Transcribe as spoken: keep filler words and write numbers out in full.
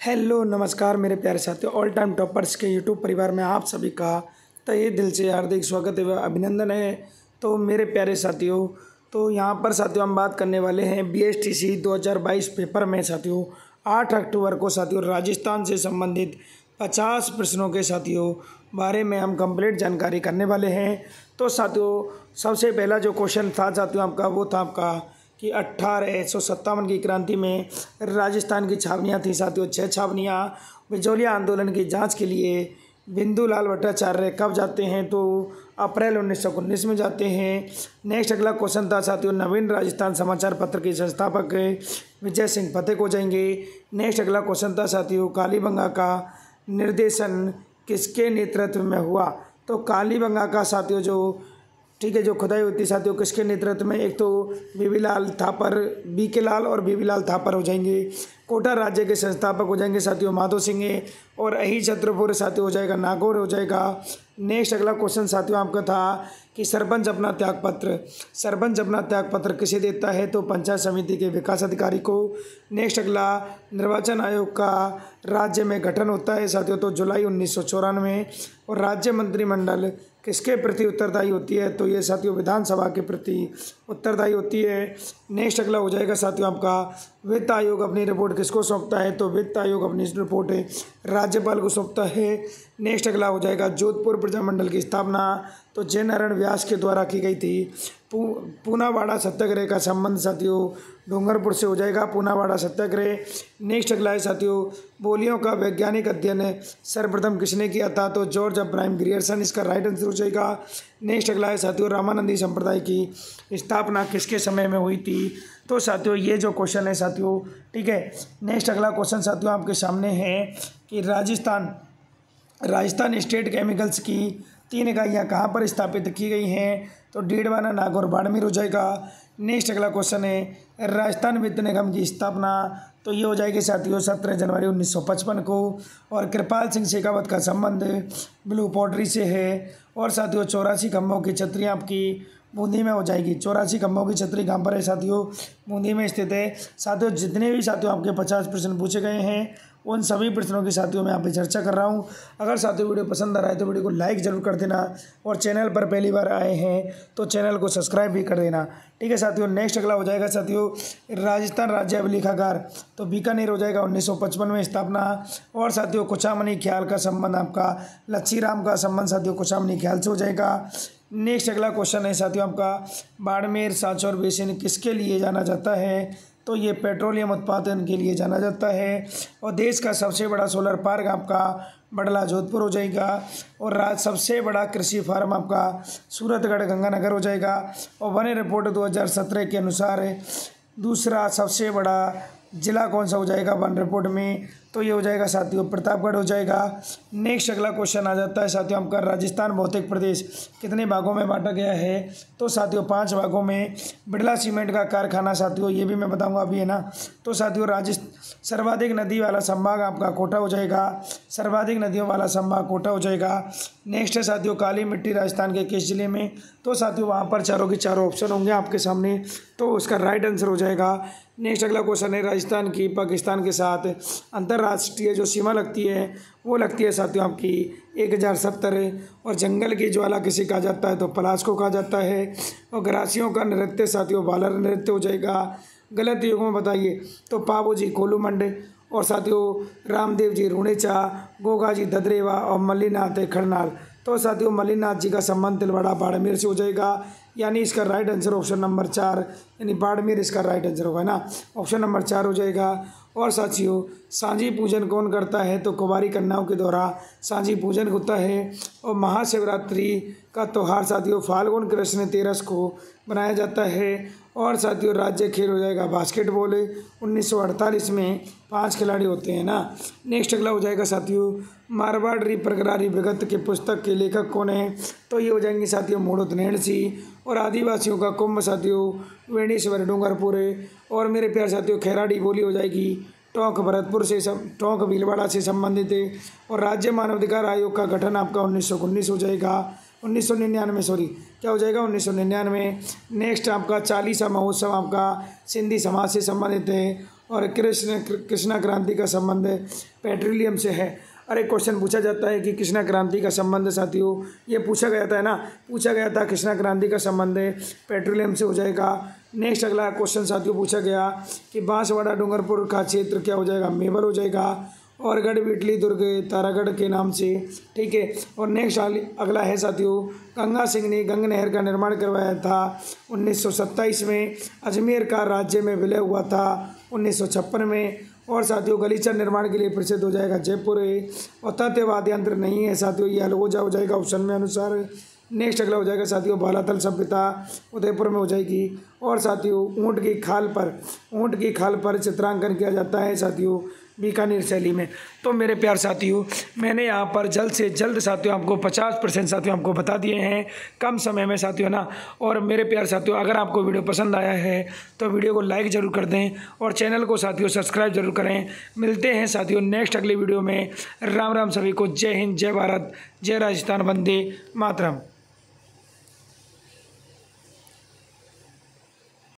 Hello नमस्कार मेरे प्यारे साथियों, ऑल टाइम टॉपर्स के यूट्यूब परिवार में आप सभी का तहे दिल से हार्दिक स्वागत एवं अभिनंदन है। तो मेरे प्यारे साथियों, तो यहाँ पर साथियों हम बात करने वाले हैं बी एस टी सी दो हज़ार बाईस पेपर में साथियों आठ अक्टूबर को साथियों राजस्थान से संबंधित पचास प्रश्नों के साथियों बारे में हम कंप्लीट जानकारी करने वाले हैं। तो साथियों सबसे पहला जो क्वेश्चन था साथियों आपका वो था आपका कि अट्ठारह सौ सत्तावन की क्रांति में राजस्थान की छावनियाँ थी साथियों, छः छावनियाँ। बिजौलिया आंदोलन की जांच के लिए बिंदुलाल भट्टाचार्य कब जाते हैं? तो अप्रैल उन्नीस सौ उन्नीस में जाते हैं। नेक्स्ट अगला क्वेश्चन था साथियों नवीन राजस्थान समाचार पत्र के संस्थापक विजय सिंह फतेह हो जाएंगे। नेक्स्ट अगला क्वेश्चन था साथियों कालीबंगा का निर्देशन किसके नेतृत्व में हुआ? तो कालीबंगा का साथियों जो ठीक है जो खुदाई होती है साथियों किसके नेतृत्व में? एक तो बीबी लाल थापर, बी के लाल और बीबी लाल थापर हो जाएंगे। कोटा राज्य के संस्थापक हो जाएंगे साथियों माधो सिंह और अही छत्रपुर साथियों हो जाएगा नागौर हो जाएगा। नेक्स्ट अगला क्वेश्चन साथियों आपका था कि सरपंच अपना त्यागपत्र सरपंच अपना त्यागपत्र किसे देता है? तो पंचायत समिति के विकास अधिकारी को। नेक्स्ट अगला निर्वाचन आयोग का राज्य में गठन होता है साथियों तो जुलाई उन्नीस सौ चौरानवे। और राज्य मंत्रिमंडल किसके प्रति उत्तरदायी होती है? तो ये साथियों विधानसभा के प्रति उत्तरदायी होती है। नेक्स्ट अगला हो जाएगा साथियों आपका वित्त आयोग अपनी रिपोर्ट किसको सौंपता है? तो वित्त आयोग अपनी रिपोर्ट राज्यपाल को सौंपता है। नेक्स्ट अगला हो जाएगा जोधपुर प्रजामंडल की स्थापना तो जय नारायण व्यास के द्वारा की गई थी। पू पूनावाड़ा सत्याग्रह का संबंध साथियों डूंगरपुर से हो जाएगा, पूनावाड़ा सत्याग्रह। नेक्स्ट अगला है साथियों बोलियों का वैज्ञानिक अध्ययन सर्वप्रथम किसने किया था? तो जॉर्ज अब्राहम ग्रियर्सन इसका राइट आंसर हो जाएगा। नेक्स्ट अगला है साथियों रामानंदी संप्रदाय की स्थापना किसके समय में हुई थी? तो साथियों ये जो क्वेश्चन है साथियों ठीक है। नेक्स्ट अगला क्वेश्चन साथियों आपके सामने है कि राजस्थान राजस्थान स्टेट केमिकल्स की तीन इकाइयाँ कहाँ पर स्थापित की गई हैं? तो डीडवाना, नागौर, बाड़मेर हो जाएगा। नेक्स्ट अगला क्वेश्चन है राजस्थान वित्त निगम की स्थापना तो ये हो जाएगी साथियों सत्रह जनवरी उन्नीस सौ पचपन को। और कृपाल सिंह शेखावत का संबंध ब्लू पोट्री से है। और साथियों चौरासी खंभों की छतरी आपकी बूंदी में हो जाएगी। चौरासी खंभों की छतरी कहाँ पर है साथियों? बूंदी में स्थित है। साथियों जितने भी साथियों आपके पचास प्रश्न पूछे गए हैं उन सभी प्रश्नों की साथियों मैं यहाँ पे चर्चा कर रहा हूँ। अगर साथियों वीडियो पसंद आ रहा है तो वीडियो को लाइक जरूर कर देना और चैनल पर पहली बार आए हैं तो चैनल को सब्सक्राइब भी कर देना। ठीक है साथियों। नेक्स्ट अगला हो जाएगा साथियों राजस्थान राज्य अभिलेखागार तो बीकानेर हो जाएगा उन्नीस सौ पचपन में स्थापना। और साथियों कुचामनी ख्याल का संबंध आपका लच्छी राम का संबंध साथियों कुचामनी ख्याल से हो जाएगा। नेक्स्ट अगला क्वेश्चन है साथियों आपका बाड़मेर सांचौर बेसिन किसके लिए जाना जाता है? तो ये पेट्रोलियम उत्पादन के लिए जाना जाता है। और देश का सबसे बड़ा सोलर पार्क आपका बड़ला जोधपुर हो जाएगा। और राज सबसे बड़ा कृषि फार्म आपका सूरतगढ़ गंगानगर हो जाएगा। और वन रिपोर्ट दो हज़ार सत्रह के अनुसार दूसरा सबसे बड़ा जिला कौन सा हो जाएगा वन रिपोर्ट में? तो ये हो जाएगा साथियों प्रतापगढ़ हो जाएगा। नेक्स्ट अगला क्वेश्चन आ जाता है साथियों आपका राजस्थान भौतिक प्रदेश कितने भागों में बांटा गया है? तो साथियों पांच भागों में। बिड़ला सीमेंट का कारखाना साथियों ये भी मैं बताऊंगा अभी है ना। तो साथियों राजस्थान सर्वाधिक नदी वाला संभाग आपका कोटा हो जाएगा। सर्वाधिक नदियों वाला संभाग कोटा हो जाएगा। नेक्स्ट है साथियों काली मिट्टी राजस्थान के किस जिले में? तो साथियों वहाँ पर चारों के चारों ऑप्शन होंगे आपके सामने तो उसका राइट आंसर हो जाएगा। नेक्स्ट अगला क्वेश्चन है राजस्थान की पाकिस्तान के साथ अंतर्राष्ट्रीय जो सीमा लगती है वो लगती है साथियों आपकी एक हज़ार सत्तर। और जंगल की ज्वाला किसे कहा जाता है? तो पलाश को कहा जाता है। और ग्रासियों का नृत्य साथियों बालर नृत्य हो जाएगा। गलत युगों में बताइए तो पाबू जी कोलूमंड और साथियों रामदेव जी रूणेचा, गोगा जी ददरेवा और मल्लीनाथ खड़नाल। तो साथियों मल्लीनाथ जी का संबंध तिलवाड़ा बाड़मेर से हो जाएगा। यानी इसका राइट आंसर ऑप्शन नंबर चार यानी बाड़मेर इसका राइट आंसर होगा ना, ऑप्शन नंबर चार हो जाएगा। और साथियों सांझी पूजन कौन करता है? तो कुंवारी कन्याओं के द्वारा सांझी पूजन होता है। और महाशिवरात्रि का त्यौहार साथियों फाल्गुन कृष्ण तेरस को मनाया जाता है। और साथियों राज्य खेल हो जाएगा बास्केटबॉल। उन्नीस सौ अड़तालीस में पांच खिलाड़ी होते हैं ना। नेक्स्ट अगला हो जाएगा साथियों मारवाड़ी प्रगरारी विगत के पुस्तक के लेखक कौन है? तो ये हो जाएंगे साथियों मोड़ोत नैण सिंह। और आदिवासियों का कुंभ साथियों वेणेश्वर डूंगरपुर। और मेरे प्यार साथियों खैराड़ी बोली हो जाएगी टोंक भरतपुर से सब टोंक भीलवाड़ा से संबंधित है। और राज्य मानवाधिकार आयोग का गठन आपका उन्नीस सौ उन्नीस हो जाएगा उन्नीस सौ निन्यानवे सॉरी क्या हो जाएगा उन्नीस सौ निन्यानवे। नेक्स्ट आपका चालीसा महोत्सव आपका सिंधी समाज से संबंधित है। और कृष्ण कृष्णा क्रांति का संबंध पेट्रोलियम से है। अरे क्वेश्चन पूछा जाता है कि कृष्णा क्रांति का संबंध साथियों, ये पूछा गया था ना, पूछा गया था कृष्णा क्रांति का संबंध पेट्रोलियम से हो जाएगा। नेक्स्ट अगला क्वेश्चन साथियों पूछा गया कि बांसवाड़ा डूंगरपुर का क्षेत्र क्या हो जाएगा, मेबर हो जाएगा, और गढ़ बिटली दुर्ग तारागढ़ के नाम से, ठीक है। और नेक्स्ट अगला है साथियों, गंगा सिंह ने गंगा नहर का निर्माण करवाया था उन्नीस सौ सत्ताईस में। अजमेर का राज्य में विलय हुआ था उन्नीस सौ छप्पन में। और साथियों गलीचा निर्माण के लिए प्रसिद्ध हो जाएगा जयपुर है। और तथ्यवाद यंत्र नहीं है साथियों, ये अलगोजा हो जाएगा ऑप्शन में अनुसार। नेक्स्ट अगला हो जाएगा साथियों बालातल सभ्यता उदयपुर में हो जाएगी। और साथियों ऊँट की खाल पर ऊँट की खाल पर चित्रांकन किया जाता है साथियों बीकानेर शैली में। तो मेरे प्यार साथियों, मैंने यहाँ पर जल्द से जल्द साथियों आपको पचास परसेंट साथियों आपको बता दिए हैं कम समय में साथियों ना। और मेरे प्यार साथियों, अगर आपको वीडियो पसंद आया है तो वीडियो को लाइक ज़रूर कर दें और चैनल को साथियों सब्सक्राइब जरूर करें। मिलते हैं साथियों नेक्स्ट अगली वीडियो में। राम राम सभी को, जय हिंद, जय भारत, जय राजस्थान, वंदे मातरम।